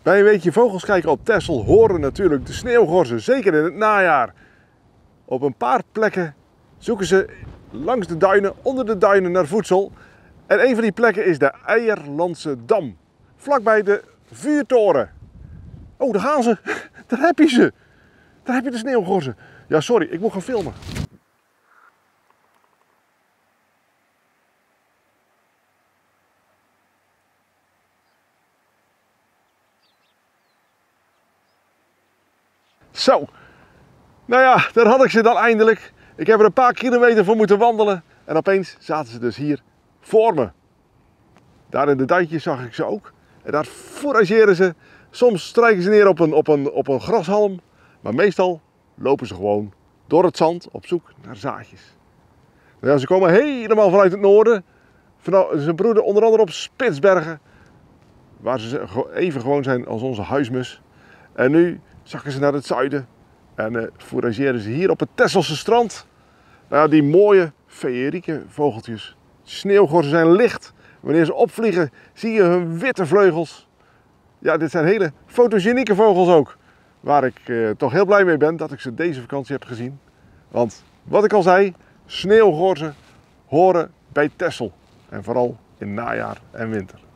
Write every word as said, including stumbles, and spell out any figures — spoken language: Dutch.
Bij een weekje vogels kijken op Texel horen natuurlijk de sneeuwgorzen, zeker in het najaar. Op een paar plekken zoeken ze langs de duinen, onder de duinen naar voedsel. En een van die plekken is de Eierlandse Dam, vlakbij de vuurtoren. Oh, daar gaan ze. Daar heb je ze. Daar heb je de sneeuwgorzen. Ja, sorry, ik moet gaan filmen. Zo, nou ja, daar had ik ze dan eindelijk. Ik heb er een paar kilometer voor moeten wandelen en opeens zaten ze dus hier voor me. Daar in de duintjes zag ik ze ook. En daar fourageren ze. Soms strijken ze neer op een, op, een, op een grashalm, maar meestal lopen ze gewoon door het zand op zoek naar zaadjes. Nou ja, ze komen helemaal vanuit het noorden. Ze broeden onder andere op Spitsbergen, waar ze even gewoon zijn als onze huismus. En nu zakken ze naar het zuiden en uh, fourageren ze hier op het Texelse strand. Nou ja, die mooie feerieke vogeltjes. Sneeuwgorzen zijn licht. Wanneer ze opvliegen zie je hun witte vleugels. Ja, dit zijn hele fotogenieke vogels ook. Waar ik uh, toch heel blij mee ben dat ik ze deze vakantie heb gezien. Want wat ik al zei, sneeuwgorzen horen bij Texel. En vooral in najaar en winter.